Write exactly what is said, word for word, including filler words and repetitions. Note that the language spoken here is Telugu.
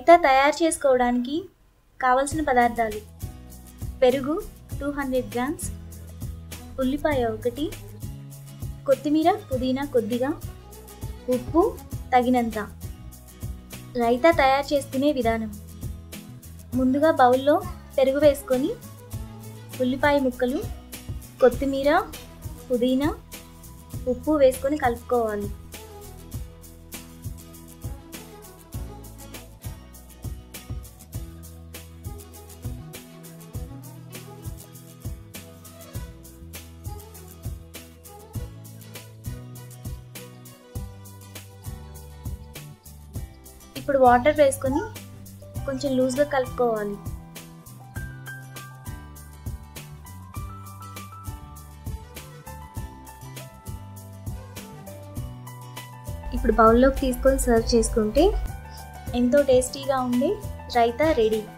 రైతా తయారు చేసుకోవడానికి కావలసిన పదార్థాలు: పెరుగు టూ హండ్రెడ్ గ్రామ్స్, ఉల్లిపాయ ఒకటి, కొత్తిమీర పుదీనా కొద్దిగా, ఉప్పు తగినంత. రైతా తయారు చేసుకునే విధానం: ముందుగా బౌల్లో పెరుగు వేసుకొని ఉల్లిపాయ ముక్కలు, కొత్తిమీర, పుదీనా, ఉప్పు వేసుకొని కలుపుకోవాలి. ఇప్పుడు వాటర్ వేసుకొని కొంచెం లూజ్గా కలుపుకోవాలి. ఇప్పుడు బౌల్లోకి తీసుకొని సర్వ్ చేసుకుంటే ఎంతో టేస్టీగా ఉండే రైతా రెడీ.